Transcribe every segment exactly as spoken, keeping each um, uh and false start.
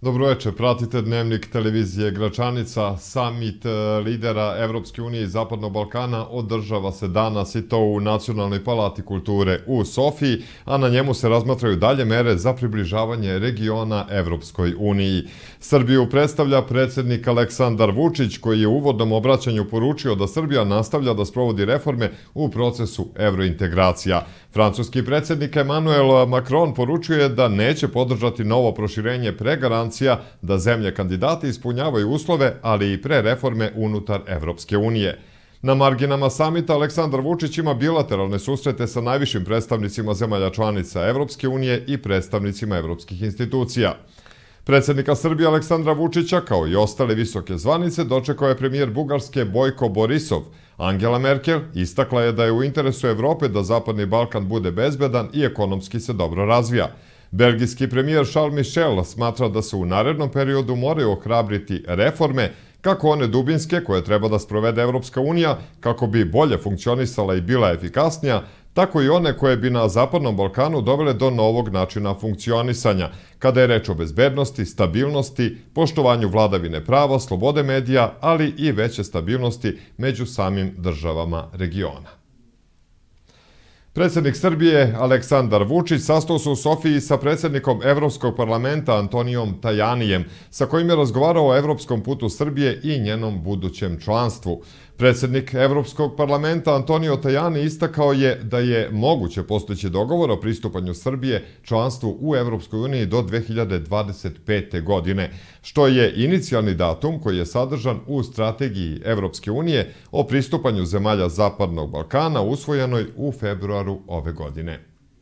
Dobro večer, pratite Dnevnik televizije Gračanica. Samit lidera Evropske unije i Zapadnog Balkana održava se danas i to u Nacionalnoj palati kulture u Sofiji, a na njemu se razmatraju dalje mere za približavanje regiona Evropskoj uniji. Srbiju predstavlja predsjednik Aleksandar Vučić, koji je u uvodnom obraćanju poručio da Srbija nastavlja da sprovodi reforme u procesu evrointegracija. Francuski predsjednik Emmanuel Macron poručuje da neće podržati novo proširenje pre garancija da zemlje kandidati ispunjavaju uslove, ali i pre reforme unutar Evropske unije. Na marginama samita Aleksandar Vučić ima bilateralne susrete sa najvišim predstavnicima zemalja članica Evropske unije i predstavnicima evropskih institucija. Predsjednika Srbije Aleksandra Vučića, kao i ostale visoke zvanice, dočekao je premijer Bugarske Bojko Borisov. Angela Merkel istakla je da je u interesu Evrope da Zapadni Balkan bude bezbedan i ekonomski se dobro razvija. Belgijski premijer Charles Michel smatra da se u narednom periodu moraju ohrabriti reforme, kako one dubinske koje treba da sprovede Evropska unija kako bi bolje funkcionisala i bila efikasnija, tako i one koje bi na Zapadnom Balkanu dovele do novog načina funkcionisanja, kada je reč o bezbednosti, stabilnosti, poštovanju vladavine prava, slobode medija, ali i veće stabilnosti među samim državama regiona. Predsjednik Srbije Aleksandar Vučić sastao se u Sofiji sa predsjednikom Evropskog parlamenta Antonijom Tajanijem, sa kojim je razgovarao o evropskom putu Srbije i njenom budućem članstvu. Predsjednik Evropskog parlamenta Antonio Tajani istakao je da je moguće postići dogovor o pristupanju Srbije članstvu u Evropskoj uniji do dve hiljade dvadeset pete. godine, što je inicijalni datum koji je sadržan u strategiji Evropske unije o pristupanju zemalja Zapadnog Balkana usvojenoj u februaru ove godine.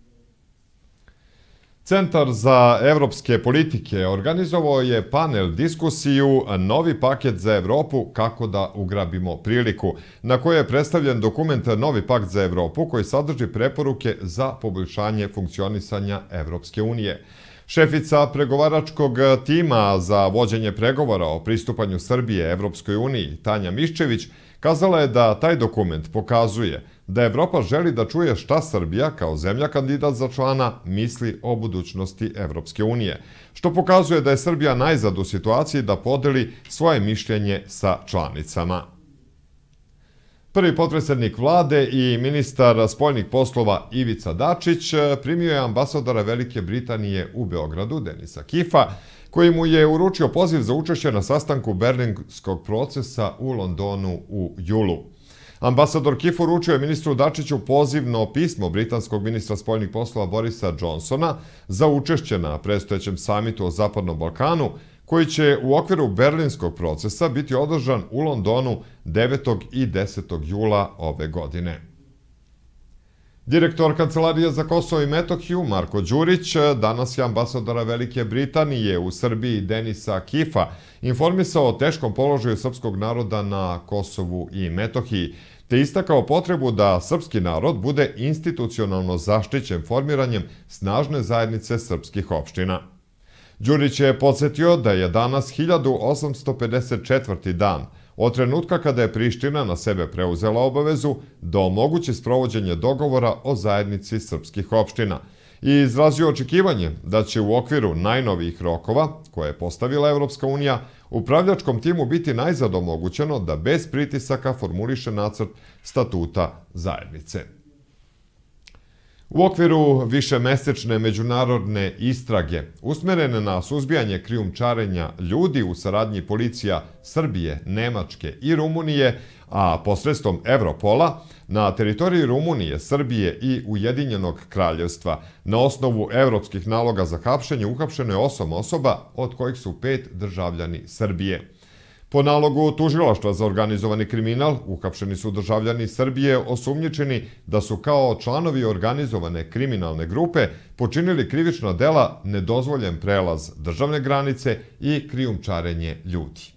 Centar za evropske politike organizovao je panel diskusiju Novi paket za Evropu – kako da ugrabimo priliku, na kojoj je predstavljen dokument Novi pakt za Evropu koji sadrži preporuke za poboljšanje funkcionisanja Evropske unije. Šefica pregovaračkog tima za vođenje pregovora o pristupanju Srbije Evropskoj uniji, Tanja Miščević, kazala je da taj dokument pokazuje da Evropa želi da čuje šta Srbija, kao zemlja kandidat za člana, misli o budućnosti Evropske unije, što pokazuje da je Srbija najzad u situaciji da podeli svoje mišljenje sa članicama. Prvi potpredsjednik vlade i ministar spoljnih poslova Ivica Dačić primio je ambasadora Velike Britanije u Beogradu, Denisa Kifa, koji mu je uručio poziv za učešće na sastanku Berlinskog procesa u Londonu u julu. Ambasador Kif uručio je ministru Dačiću pozivno pismo britanskog ministra spoljnih poslova Borisa Johnsona za učešće na predstojećem samitu o Zapadnom Balkanu, koji će u okviru Berlinskog procesa biti održan u Londonu devetog i desetog jula ove godine. Direktor Kancelarije za Kosovo i Metohiju, Marko Đurić, danas je ambasadora Velike Britanije u Srbiji Denisa Kifa informisao o teškom položaju srpskog naroda na Kosovu i Metohiji, te istakao potrebu da srpski narod bude institucionalno zaštićen formiranjem snažne zajednice srpskih opština. Đurić je podsjetio da je danas hiljadu osamsto pedeset četvrti dan od trenutka kada je Priština na sebe preuzela obavezu da omogući sprovođenje dogovora o zajednici srpskih opština i izrazio očekivanje da će u okviru najnovijih rokova, koje je postavila Evropska unija, upravljačkom timu biti najzad omogućeno da bez pritisaka formuliše nacrt statuta zajednice. U okviru višemesečne međunarodne istrage, usmerene na suzbijanje krijumčarenja ljudi u saradnji policija Srbije, Nemačke i Rumunije, a posredstvom Evropola, na teritoriji Rumunije, Srbije i Ujedinjenog kraljevstva, na osnovu evropskih naloga za hapšenje uhapšeno je osam osoba, od kojih su pet državljani Srbije. Po nalogu Tužilaštva za organizovani kriminal, uhapšeni su državljani Srbije osumnjičeni da su kao članovi organizovane kriminalne grupe počinili krivična dela nedozvoljen prelaz državne granice i krijumčarenje ljudi.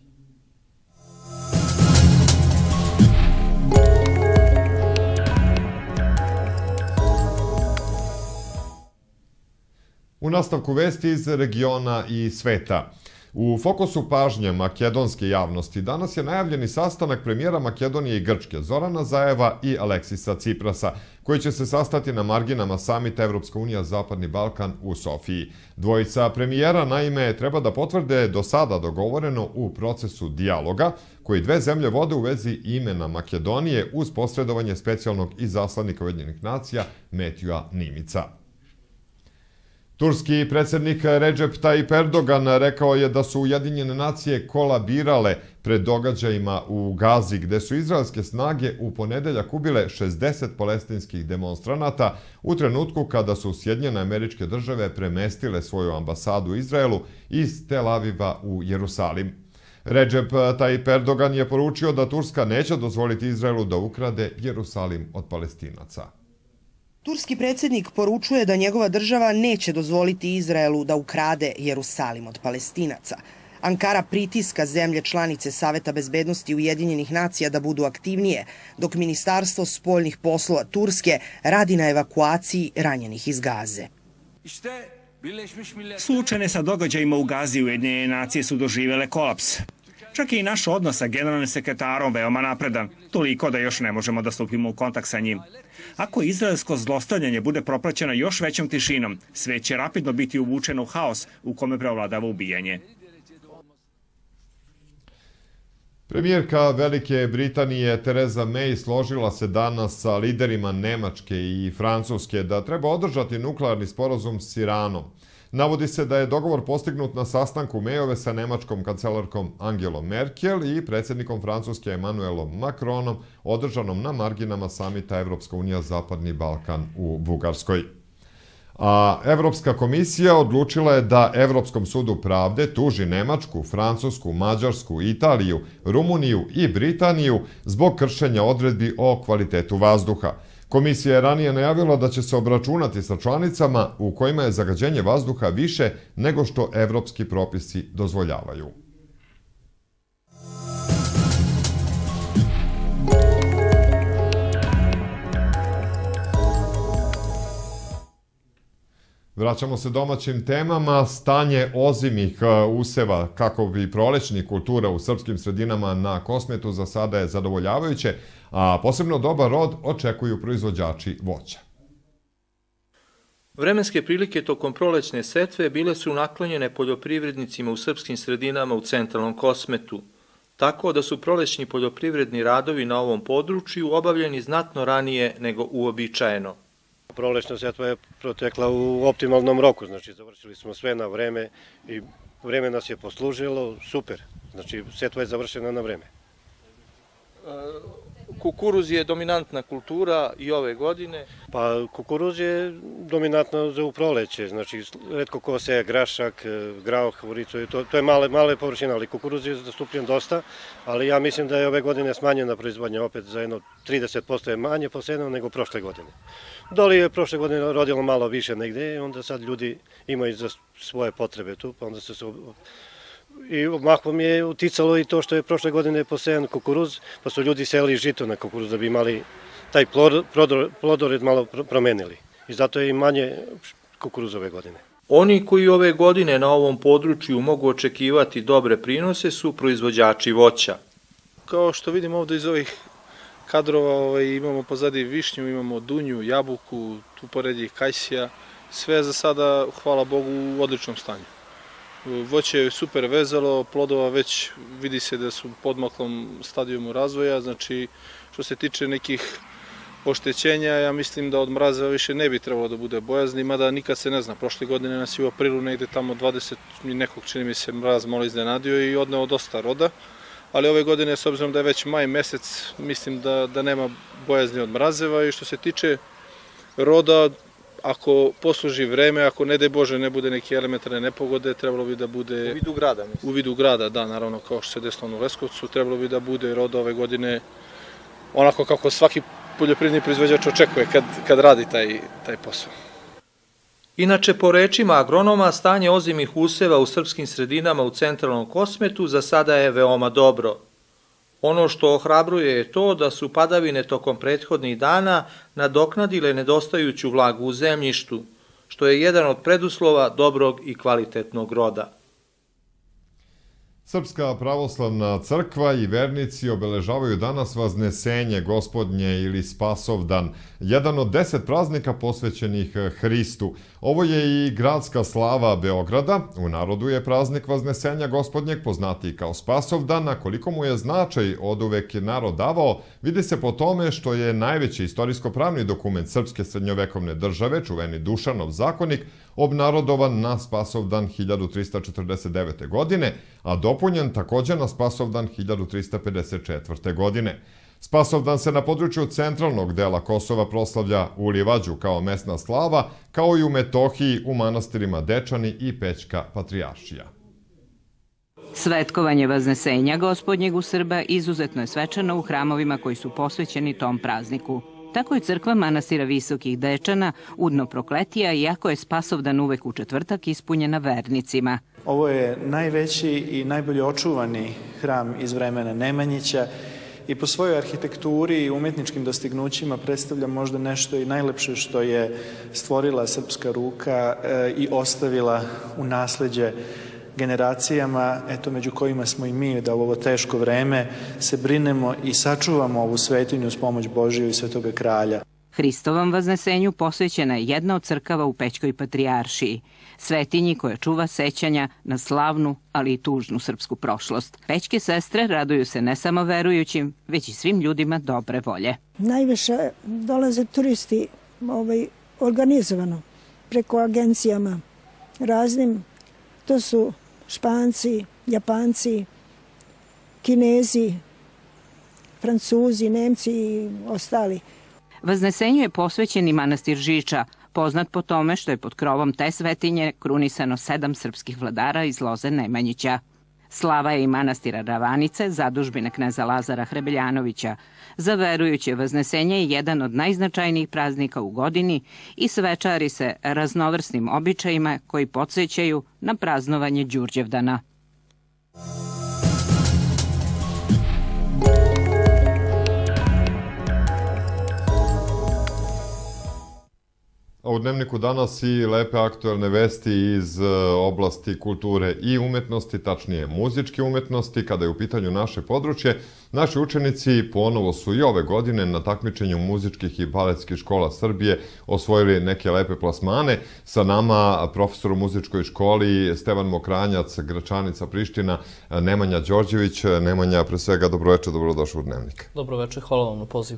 U nastavku vesti iz regiona i sveta. U fokusu pažnje makedonske javnosti danas je najavljeni sastanak premijera Makedonije i Grčke Zorana Zajeva i Aleksisa Ciprasa, koji će se sastati na marginama samita Evropska unija Zapadni Balkan u Sofiji. Dvojica premijera naime treba da potvrde do sada dogovoreno u procesu dijaloga koji dve zemlje vode u vezi imena Makedonije uz posredovanje specijalnog izaslanika Ujedinjenih nacija Metjua Nimica. Turski predsjednik Recep Tayyip Erdogan rekao je da su Ujedinjene nacije kolabirale pred događajima u Gazi, gde su izraelske snage u ponedeljak ubile šezdeset palestinskih demonstranata u trenutku kada su Sjedinjene Američke Države premestile svoju ambasadu u Izraelu iz Tel Aviva u Jerusalim. Recep Tayyip Erdogan je poručio da Turska neće dozvoliti Izraelu da ukrade Jerusalim od Palestinaca. Turski predsjednik poručuje da njegova država neće dozvoliti Izraelu da ukrade Jerusalim od Palestinaca. Ankara pritiska zemlje članice Saveta bezbednosti Ujedinjenih nacija da budu aktivnije, dok Ministarstvo spoljnih poslova Turske radi na evakuaciji ranjenih iz Gaze. Suočene sa događajima u Gazi, Ujedinjene nacije su doživjele kolaps. Čak i naš odnos sa generalnim sekretarom veoma napredan, toliko da još ne možemo da stupimo u kontakt sa njim. Ako izraelsko zlostavljanje bude propraćeno još većom tišinom, sve će rapidno biti uvučeno u haos u kome preovladava ubijanje. Premijerka Velike Britanije Tereza May složila se danas sa liderima Nemačke i Francuske da treba održati nuklearni sporazum s Iranom. Navodi se da je dogovor postignut na sastanku Mayove sa nemačkom kancelarkom Angelom Merkel i predsjednikom Francuske Emmanuelom Macronom, održanom na marginama samita Evropska unija Zapadni Balkan u Bugarskoj. A Evropska komisija odlučila je da Evropskom sudu pravde tuži Nemačku, Francusku, Mađarsku, Italiju, Rumuniju i Britaniju zbog kršenja odredbi o kvalitetu vazduha. Komisija je ranije najavila da će se obračunati sa članicama u kojima je zagađenje vazduha više nego što evropski propisi dozvoljavaju. Vraćamo se domaćim temama. Stanje ozimih useva, kako bi prolećnih kultura u srpskim sredinama na Kosmetu za sada je zadovoljavajuće, a posebno dobar rod očekuju proizvođači voća. Vremenske prilike tokom prolećne setve bile su naklonjene poljoprivrednicima u srpskim sredinama u centralnom Kosmetu, tako da su prolećni poljoprivredni radovi na ovom području obavljeni znatno ranije nego uobičajeno. Prolećna setva je protekla u optimalnom roku, znači završili smo sve na vreme i vreme nas je poslužilo, super, znači setva je završena na vreme. Kukuruz je dominantna kultura i ove godine? Pa kukuruz je dominantna za u proleće, znači retko ko seje grašak, grauh, vuricu, to, to je male, male površine, ali kukuruz je zastupljen dosta, ali ja mislim da je ove godine smanjena proizvodnja, opet za jedno trideset posto je manje posejano nego prošle godine. Doli je prošle godine rodilo malo više negde, onda sad ljudi imaju za svoje potrebe tu, pa onda se su... I mahom je uticalo i to što je prošle godine posejan kukuruz, pa su ljudi sejali žito na kukuruz da bi imali taj plodored malo promenili. I zato je i manje kukuruz ove godine. Oni koji ove godine na ovom području mogu očekivati dobre prinose su proizvođači voća. Kao što vidimo ovdje iz ovih kadrova, ovaj, imamo pozadi višnju, imamo dunju, jabuku, tu pored kajsija, sve za sada, hvala Bogu, u odličnom stanju. Voće je super vezalo, plodova već vidi se da su u podmaklom stadijumu razvoja, znači što se tiče nekih oštećenja, ja mislim da od mraza više ne bi trebalo da bude bojazni, mada nikad se ne zna. Prošle godine nas je u aprilu negde tamo dvadeset nekog, čini mi se, mraz malo iznenadio i odneo dosta roda, ali ove godine, s obzirom da je već maj mesec, mislim da, da nema bojazni od mrazeva i što se tiče roda, ako posluži vreme, ako ne daj Bože ne bude neke elementarne nepogode, trebalo bi da bude... U vidu grada, mislim. U vidu grada, da, naravno, kao što se desilo u Leskovcu, trebalo bi da bude roda ove godine onako kako svaki poljoprivredni proizvođač očekuje kad, kad radi taj, taj posao. Inače, po rečima agronoma, stanje ozimih useva u srpskim sredinama u centralnom Kosmetu za sada je veoma dobro. Ono što ohrabruje je to da su padavine tokom prethodnih dana nadoknadile nedostajuću vlagu u zemljištu, što je jedan od preduslova dobrog i kvalitetnog roda. Srpska pravoslavna crkva i vernici obeležavaju danas Vaznesenje Gospodnje ili Spasovdan, jedan od deset praznika posvećenih Hristu. Ovo je i gradska slava Beograda. U narodu je praznik Vaznesenja Gospodnjeg poznatiji kao Spasovdan, a koliko mu je značaj oduvek narod davao, vidi se po tome što je najveći istorijsko-pravni dokument srpske srednjovekovne države, čuveni Dušanov zakonik, obnarodovan na Spasovdan hiljadu trista četrdeset devete. godine, a dopunjen također na Spasovdan hiljadu trista pedeset četvrte. godine. Spasovdan se na području centralnog dela Kosova proslavlja u Livađu kao mesna slava, kao i u Metohiji u manastirima Dečani i Pećka Patrijaršija. Svetkovanje Vaznesenja Gospodnjeg u Srba izuzetno je svečano u hramovima koji su posvećeni tom prazniku. Tako je crkva manastira Visokih Dečana udno prokletija, iako je Spasovdan uvek u četvrtak ispunjena vernicima. Ovo je najveći i najbolje očuvani hram iz vremena Nemanjića i po svojoj arhitekturi i umetničkim dostignućima predstavlja možda nešto i najlepše što je stvorila srpska ruka i ostavila u nasleđe generacijama, eto među kojima smo i mi, da u ovo teško vreme se brinemo i sačuvamo ovu svetinju s pomoć Božiju i Svetoga Kralja. Hristovom Vaznesenju posvećena je jedna od crkava u Pećkoj Patrijaršiji, svetinji koja čuva sećanja na slavnu, ali i tužnu srpsku prošlost. Pećke sestre raduju se ne samo verujućim, već i svim ljudima dobre volje. Najviše dolaze turisti ovaj, organizovano, preko agencijama raznim. To su Španci, Japanci, Kinezi, Francuzi, Nemci i ostali. Vaznesenju je posvećen i manastir Žiča, poznat po tome što je pod krovom te svetinje krunisano sedam srpskih vladara iz loze Nemanjića. Slava je i manastira Ravanice, zadužbine kneza Lazara Hrebeljanovića. Za verujuće Vaznesenje je jedan od najznačajnijih praznika u godini i svečari se raznovrsnim običajima koji podsjećaju na praznovanje Đurđevdana. A u Dnevniku danas i lepe aktuelne vesti iz oblasti kulture i umetnosti, tačnije muzičke umetnosti. Kada je u pitanju naše područje, naši učenici ponovo su i ove godine na takmičenju muzičkih i baletskih škola Srbije osvojili neke lepe plasmane. Sa nama profesor u muzičkoj školi Stevan Mokranjac, Gračanica, Priština, Nemanja Đorđević. Nemanja, pre svega, dobroveče, dobrodošao u Dnevnik. Dobroveče, hvala vam na pozivu.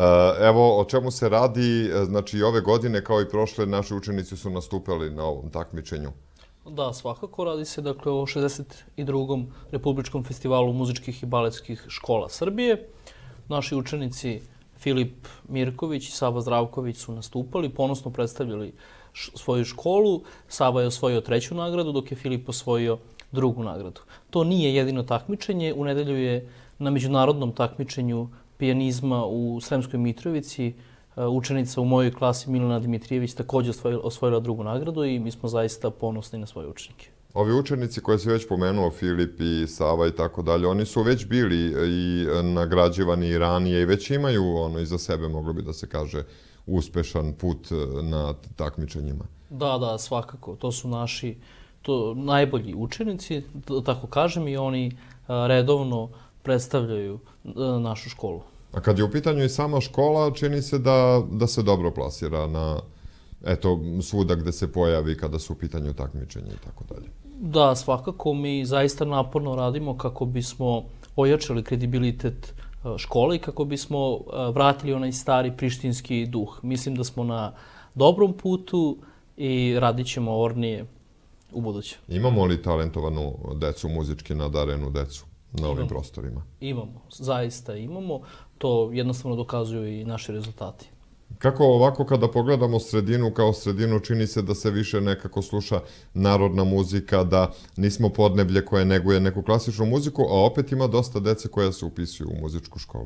Evo, o čemu se radi, znači i ove godine kao i prošle naši učenici su nastupali na ovom takmičenju. Da, svakako radi se dakle o šezdeset drugom Republičkom festivalu muzičkih i baletskih škola Srbije. Naši učenici Filip Mirković i Sava Zdravković su nastupali, ponosno predstavljali svoju školu. Sava je osvojio treću nagradu, dok je Filip osvojio drugu nagradu. To nije jedino takmičenje, u nedelju je na međunarodnom takmičenju pijanizma u Sremskoj Mitrovici učenica u mojoj klasi Milena Dimitrijević također osvojila drugu nagradu i mi smo zaista ponosni na svoje učenike. Ovi učenici koje si već pomenuo, Filip i Sava i tako dalje, oni su već bili i nagrađivani i ranije i već imaju ono iza sebe, moglo bi da se kaže, uspešan put na takmičenjima. Da, da, svakako. To su naši to najbolji učenici, tako kažem, i oni redovno predstavljaju našu školu. A kad je u pitanju i sama škola, čini se da, da se dobro plasira na eto, svuda gde se pojavi kada su u pitanju takmičenja i tako dalje. Da, svakako mi zaista naporno radimo kako bismo ojačali kredibilitet škole i kako bismo vratili onaj stari prištinski duh. Mislim da smo na dobrom putu i radit ćemo ornije u buduće. Imamo li talentovanu decu, muzički nadarenu decu na ovim prostorima? Imamo, zaista imamo. To jednostavno dokazuju i naši rezultati. Kako ovako kada pogledamo sredinu kao sredinu, čini se da se više nekako sluša narodna muzika, da nismo podneblje koje neguje neku klasičnu muziku, a opet ima dosta dece koja se upisuju u muzičku školu.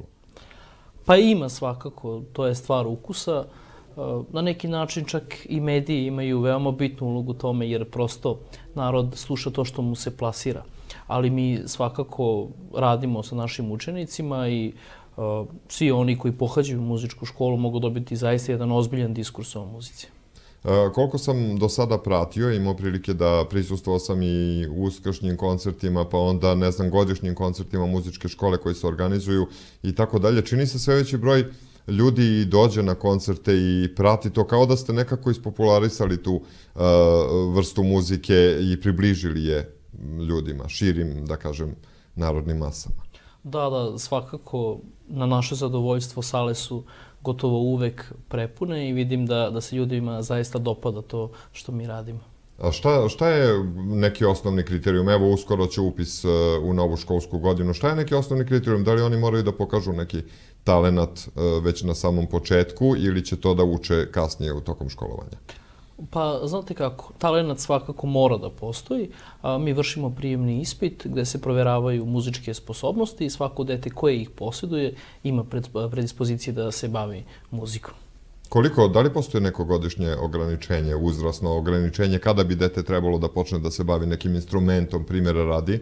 Pa ima svakako, to je stvar ukusa. Na neki način čak i mediji imaju veoma bitnu ulogu tome jer prosto narod sluša to što mu se plasira. Ali mi svakako radimo sa našim učenicima i svi oni koji pohađaju muzičku školu mogu dobiti zaista jedan ozbiljan diskurs o muzici. Koliko sam do sada pratio, imao prilike da prisustvovao sam i uskršnjim koncertima, pa onda, ne znam, godišnjim koncertima muzičke škole koji se organizuju i tako dalje. Čini se sve veći broj ljudi i dođe na koncerte i prati to, kao da ste nekako ispopularisali tu vrstu muzike i približili je ljudima, širim, da kažem, narodnim masama. Da, da, svakako na naše zadovoljstvo sale su gotovo uvek prepune i vidim da, da se ljudima zaista dopada to što mi radimo. A šta, šta je neki osnovni kriterijum? Evo, uskoro će upis u novu školsku godinu. Šta je neki osnovni kriterijum? Da li oni moraju da pokažu neki talenat već na samom početku ili će to da uče kasnije u tokom školovanja? Pa, znate kako, talenat svakako mora da postoji. Mi vršimo prijemni ispit gde se proveravaju muzičke sposobnosti i svako dete koje ih posjeduje ima predispozicije da se bavi muzikom. Koliko, da li postoji neko godišnje ograničenje, uzrasno ograničenje, kada bi dete trebalo da počne da se bavi nekim instrumentom, primjera radi,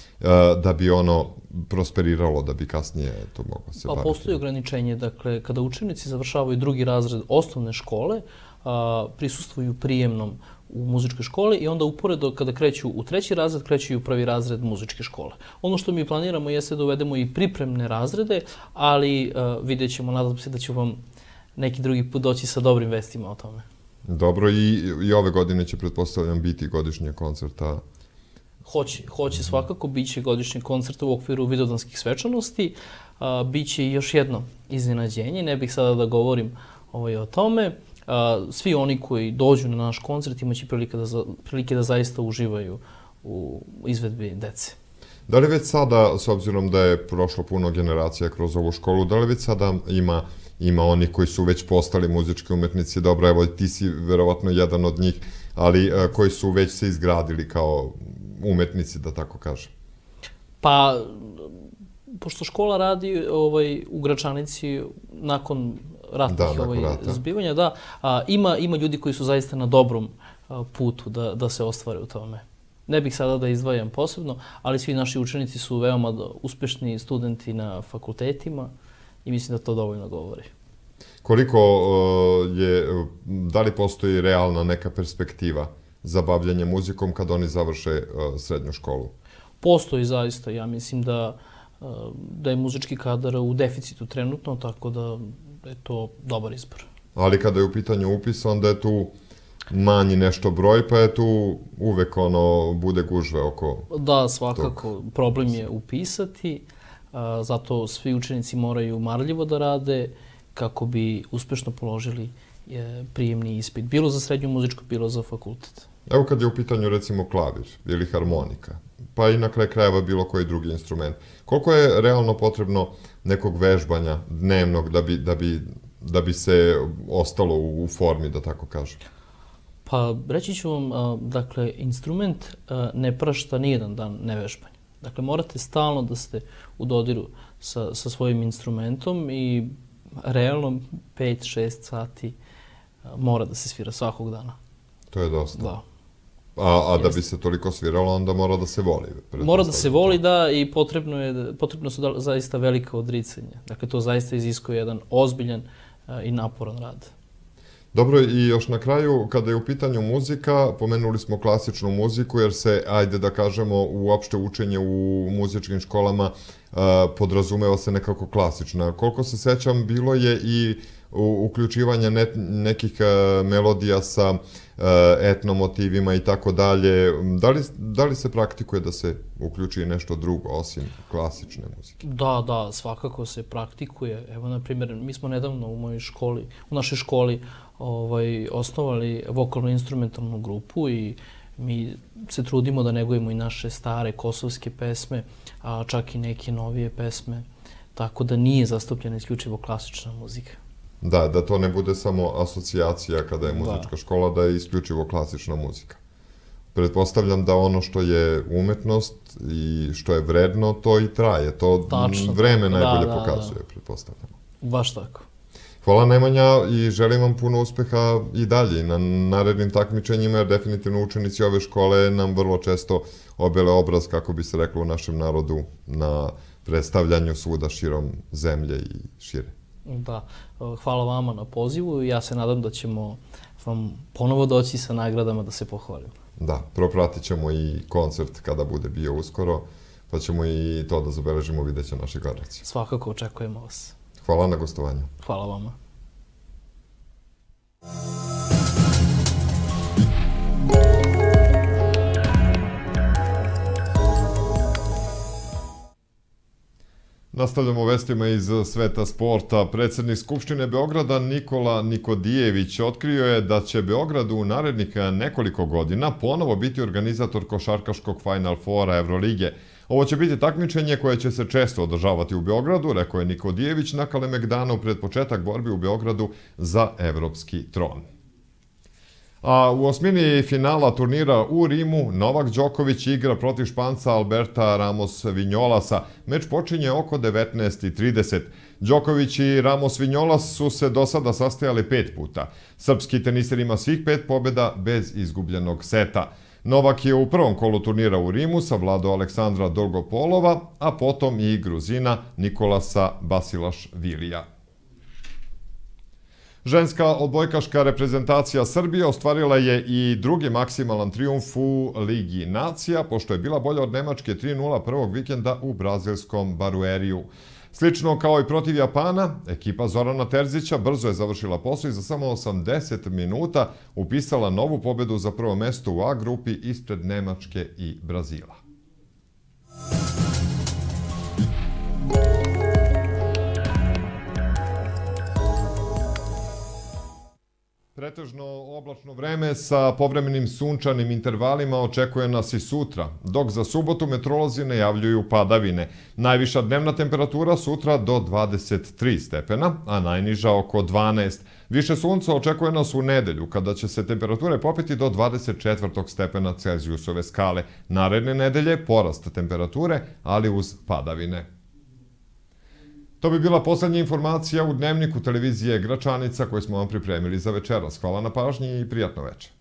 da bi ono prosperiralo, da bi kasnije to moglo se baviti? Pa, postoji ograničenje. Dakle, kada učenici završavaju drugi razred osnovne škole, prisustvuju prijemnom u muzičkoj školi i onda uporedo kada kreću u treći razred, kreću i u prvi razred muzičke škole. Ono što mi planiramo jeste da uvedemo i pripremne razrede, ali vidjet ćemo, nadam se da ću vam neki drugi put doći sa dobrim vestima o tome. Dobro, i, i ove godine će, pretpostavljam, biti godišnje koncerta? Hoće, hoće svakako, bit će godišnje koncerta u okviru Vidovdanskih svečanosti, biće i još jedno iznenađenje, ne bih sada da govorim ovaj, o tome. Svi oni koji dođu na naš koncert imaće prilike da, prilike da zaista uživaju u izvedbi dece. Da li već sada, s obzirom da je prošlo puno generacija kroz ovu školu, da li već sada ima, ima oni koji su već postali muzički umetnici? Dobro, evo, ti si verovatno jedan od njih, ali koji su već se izgradili kao umetnici, da tako kažem? Pa, pošto škola radi ovaj, u Gračanici nakon ratnih ovaj, zbivanja, da, a, ima, ima ljudi koji su zaista na dobrom a, putu da, da se ostvare u tome. Ne bih sada da izdvajam posebno, ali svi naši učenici su veoma uspešni studenti na fakultetima i mislim da to dovoljno govori. Koliko uh, je, da li postoji realna neka perspektiva za bavljanje muzikom kad oni završe uh, srednju školu? Postoji zaista, ja mislim da, uh, da je muzički kadar u deficitu trenutno, tako da je to dobar izbor. Ali kada je u pitanju upis, onda je tu manji nešto broj, pa je tu uvek ono, bude gužve oko... Da, svakako. Problem je upisati, zato svi učenici moraju marljivo da rade kako bi uspešno položili prijemni ispit, bilo za srednju muzičku, bilo za fakultet. Evo kad je u pitanju recimo klavir ili harmonika, pa i na kraj krajeva bilo koji drugi instrument, koliko je realno potrebno nekog vežbanja dnevnog da bi, da bi, da bi se ostalo u formi, da tako kažem? Pa reći ću vam, dakle, instrument ne prašta nijedan dan nevežbanja. Dakle, morate stalno da ste u dodiru sa, sa svojim instrumentom i realno pet šest sati mora da se svira svakog dana. To je dosta. Da. A, a da bi se toliko sviralo, onda mora da se voli. Mora da se voli, da, i potrebno, je, potrebno su da, zaista velika odricanja. Dakle, to zaista iziskuje jedan ozbiljan a, i naporan rad. Dobro, i još na kraju, kada je u pitanju muzika, pomenuli smo klasičnu muziku, jer se, ajde da kažemo, uopšte učenje u muzičkim školama a, podrazumeva se nekako klasična. Koliko se sećam, bilo je i uključivanje ne, nekih a, melodija sa a, etnomotivima i tako dalje. Da li, da li se praktikuje da se uključi nešto drugo, osim klasične muzike? Da, da, svakako se praktikuje. Evo, na primjer, mi smo nedavno u mojoj školi, u našoj školi, ovaj, osnovali vokalno-instrumentalnu grupu i mi se trudimo da negujemo i naše stare kosovske pesme, a čak i neke novije pesme, tako da nije zastupljena isključivo klasična muzika. Da, da to ne bude samo asocijacija kada je muzička škola, da je isključivo klasična muzika. Pretpostavljam da ono što je umetnost i što je vredno, to i traje. To vreme najbolje pokazuje, pretpostavljamo. Baš tako. Hvala Nemanja i želim vam puno uspeha i dalje na narednim takmičenjima, jer definitivno učenici ove škole nam vrlo često obele obraz, kako bi se reklo u našem narodu, na predstavljanju svuda širom zemlje i šire. Da, hvala vama na pozivu i ja se nadam da ćemo vam ponovo doći sa nagradama da se pohvalim. Da, propratit ćemo i koncert kada bude bio uskoro, pa ćemo i to da zabeležimo, vidjet će naši gledalci. Svakako očekujemo vas. Hvala na gostovanju. Hvala vama. Nastavljamo vestima iz sveta sporta. Predsjednik Skupštine Beograda Nikola Nikodijević otkrio je da će Beograd u narednih nekoliko godina ponovo biti organizator košarkaškog Final Fora Evrolige. Ovo će biti takmičenje koje će se često održavati u Beogradu, rekao je Nikodijević na Kalemegdanu pred početak borbi u Beogradu za evropski tron. A u osmini finala turnira u Rimu Novak Đoković igra protiv Španca Alberta Ramos Vinjolasa. Meč počinje oko devetnaest i trideset. Đoković i Ramos Vinjolas su se do sada sastajali pet puta. Srpski teniser ima svih pet pobjeda bez izgubljenog seta. Novak je u prvom kolu turnira u Rimu savladao Aleksandra Dolgopolova, a potom i Gruzina Nikolasa Basilašvilija. Ženska odbojkaška reprezentacija Srbije ostvarila je i drugi maksimalan trijumf u Ligi nacija, pošto je bila bolja od Nemačke tri nula prvog vikenda u brazilskom Barueriju. Slično kao i protiv Japana, ekipa Zorana Terzića brzo je završila posao i za samo osamdeset minuta upisala novu pobedu za prvo mesto u A grupi ispred Nemačke i Brazila. Pretežno oblačno vreme sa povremenim sunčanim intervalima očekuje nas i sutra, dok za subotu meteorolozi najavljuju padavine. Najviša dnevna temperatura sutra do dvadeset tri stepena, a najniža oko dvanaest. Više sunca očekuje nas u nedelju, kada će se temperature popeti do dvadeset četiri stepena Celzijusove skale. Naredne nedelje porast temperature, ali uz padavine. To bi bila poslednja informacija u dnevniku televizije Gračanica koju smo vam pripremili za večeras. Hvala na pažnji i prijatno večer.